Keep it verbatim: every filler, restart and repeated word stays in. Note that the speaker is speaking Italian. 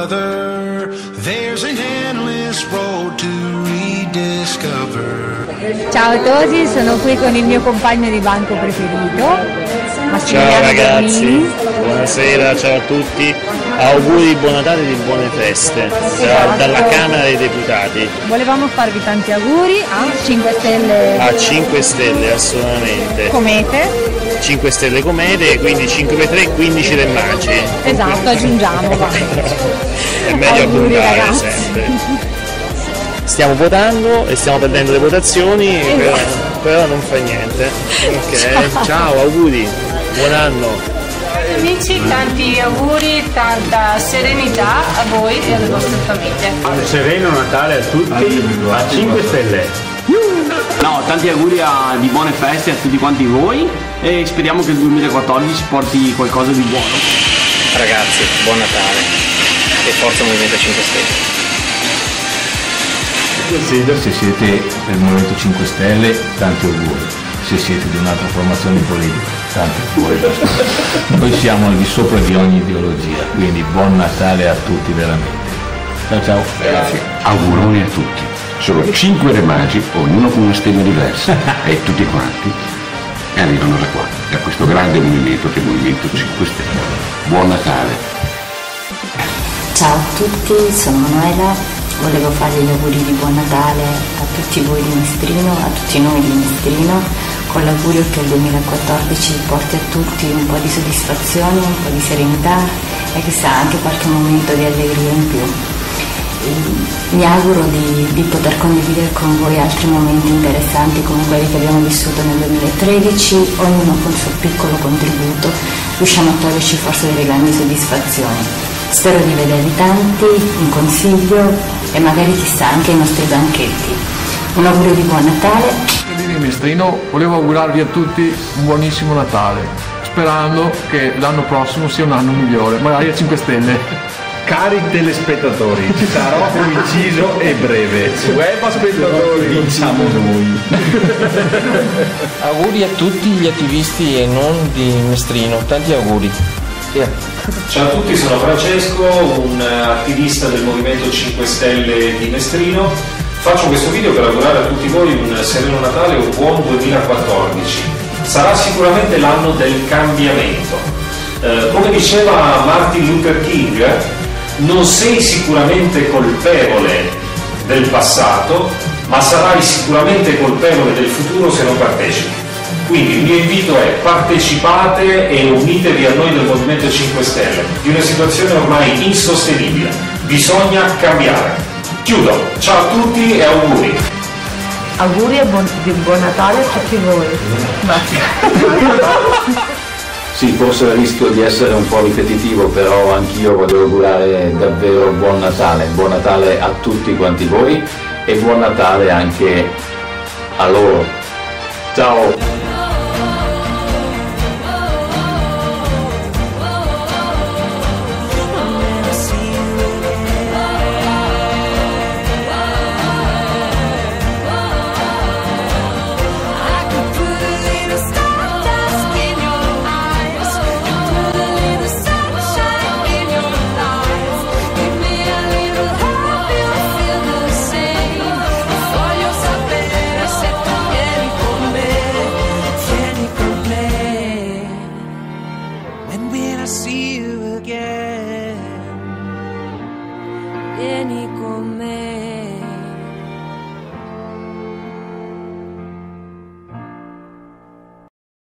other. There's an endless road to rediscover. Ciao a tutti, sono qui con il mio compagno di banco preferito. Ciao ragazzi, buonasera, ciao a tutti, auguri di buon Natale e di buone feste da, dalla Camera dei Deputati. Volevamo farvi tanti auguri a cinque Stelle. A cinque Stelle, assolutamente. Comete. cinque Stelle Comete, quindi cinque per tre, quindici Re Magi. Esatto, aggiungiamo. Va. È meglio auguri, abbondare ragazzi. sempre. Stiamo votando e stiamo perdendo le votazioni, Esatto. però, però non fa niente. Ok, ciao, ciao auguri, buon anno. Amici, tanti auguri, tanta serenità a voi e alle vostre famiglie. Un sereno Natale a tutti, a cinque Stelle. No, tanti auguri a, di buone feste a tutti quanti voi e speriamo che il duemilaquattordici porti qualcosa di buono. Ragazzi, buon Natale e forza Movimento cinque Stelle. Se siete del Movimento cinque Stelle, tanti auguri. Se siete di un'altra formazione politica, tanti auguri. Noi siamo al di sopra di ogni ideologia, quindi buon Natale a tutti veramente. Ciao ciao. Grazie. Auguroni a tutti. Sono cinque Re Magi, ognuno con una stella diversa, e tutti quanti arrivano da qua, da questo grande movimento che è il Movimento cinque Stelle. Buon Natale. Ciao a tutti, sono Manuela. Volevo fare gli auguri di buon Natale a tutti voi di Mestrino, a tutti noi di Mestrino, con l'augurio che il duemilaquattordici porti a tutti un po' di soddisfazione, un po' di serenità e chissà anche qualche momento di allegria in più. Mi auguro di, di poter condividere con voi altri momenti interessanti come quelli che abbiamo vissuto nel duemilatredici, ognuno con il suo piccolo contributo riusciamo a toglierci forse delle grandi soddisfazioni. Spero di vedervi tanti in consiglio e magari chissà anche ai nostri banchetti. Un augurio di buon Natale. Di Mestrino, volevo augurarvi a tutti un buonissimo Natale, sperando che l'anno prossimo sia un anno migliore, magari a cinque Stelle. Cari telespettatori, sarò conciso e breve. Web spettatori, diciamo noi. Auguri a tutti gli attivisti e non di Mestrino, tanti auguri. Yeah. Ciao a tutti, sono Francesco, un attivista del Movimento cinque Stelle di Mestrino. Faccio questo video per augurare a tutti voi un sereno Natale e un buon duemilaquattordici. Sarà sicuramente l'anno del cambiamento. Eh, come diceva Martin Luther King, non sei sicuramente colpevole del passato, ma sarai sicuramente colpevole del futuro se non partecipi. Quindi il mio invito è: partecipate e unitevi a noi del Movimento cinque Stelle, di una situazione ormai insostenibile. Bisogna cambiare. Chiudo. Ciao a tutti e auguri. Auguri e buon, di buon Natale a tutti voi. Sì, forse rischio di essere un po' ripetitivo, però anch'io voglio augurare davvero buon Natale. Buon Natale a tutti quanti voi e buon Natale anche a loro. Ciao! See you again. Vieni con me.